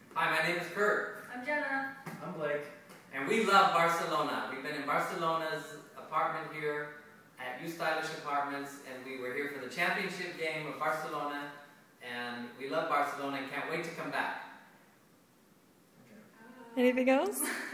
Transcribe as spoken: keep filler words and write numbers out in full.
Hi, my name is Kurt. I'm Jenna. I'm Blake. And we love Barcelona. We've been in Barcelona's apartment here at U Stylish Apartments, and we were here for the championship game of Barcelona, and we love Barcelona and can't wait to come back. Anything else?